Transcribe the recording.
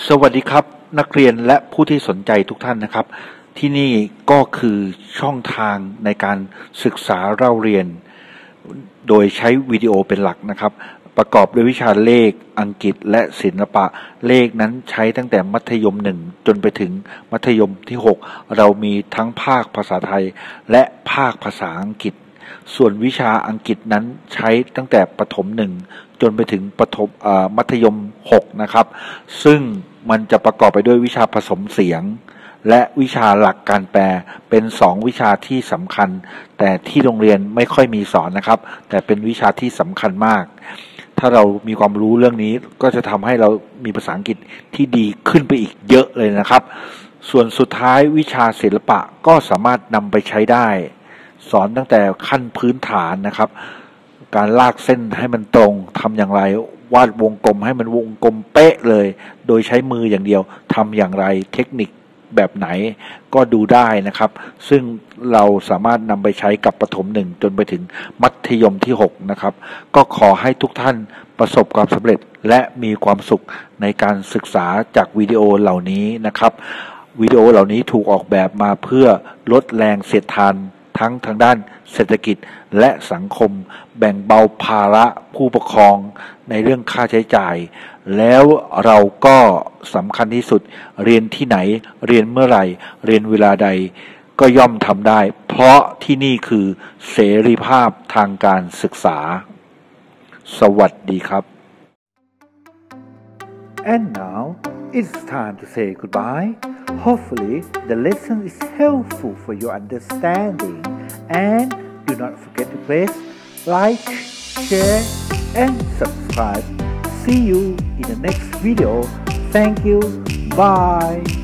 สวัสดีครับนักเรียนและผู้ที่สนใจทุกท่านนะครับที่นี่ก็คือช่องทางในการศึกษาเล่าเรียนโดยใช้วิดีโอเป็นหลักนะครับประกอบด้วยวิชาเลขอังกฤษและศิลปะเลขนั้นใช้ตั้งแต่มัธยม1จนไปถึงมัธยมที่6เรามีทั้งภาคภาษาไทยและภาคภาษาอังกฤษส่วนวิชาอังกฤษนั้นใช้ตั้งแต่ประถม1จนไปถึงมัธยม6นะครับซึ่งมันจะประกอบไปด้วยวิชาผสมเสียงและวิชาหลักการแปลเป็น2วิชาที่สำคัญแต่ที่โรงเรียนไม่ค่อยมีสอนนะครับแต่เป็นวิชาที่สำคัญมากถ้าเรามีความรู้เรื่องนี้ก็จะทำให้เรามีภาษาอังกฤษที่ดีขึ้นไปอีกเยอะเลยนะครับส่วนสุดท้ายวิชาศิลปะก็สามารถนำไปใช้ได้สอนตั้งแต่ขั้นพื้นฐานนะครับการลากเส้นให้มันตรงทำอย่างไรวาดวงกลมให้มันวงกลมเป๊ะเลยโดยใช้มืออย่างเดียวทำอย่างไรเทคนิคแบบไหนก็ดูได้นะครับซึ่งเราสามารถนำไปใช้กับประถม1จนไปถึงมัธยมที่6นะครับก็ขอให้ทุกท่านประสบความสำเร็จและมีความสุขในการศึกษาจากวิดีโอเหล่านี้นะครับวิดีโอเหล่านี้ถูกออกแบบมาเพื่อลดแรงเสียดทานทั้งทางด้านเศรษฐกิจและสังคมแบ่งเบาภาระผู้ปกครองในเรื่องค่าใช้จ่ายแล้วเราก็สำคัญที่สุดเรียนที่ไหนเรียนเมื่อไหร่เรียนเวลาใดก็ย่อมทำได้เพราะที่นี่คือเสรีภาพทางการศึกษาสวัสดีครับ And now it's time to say goodbye. Hopefully the lesson is helpful for your understanding and do not forget to press like, share and subscribe. See you in the next video. Thank you. Bye.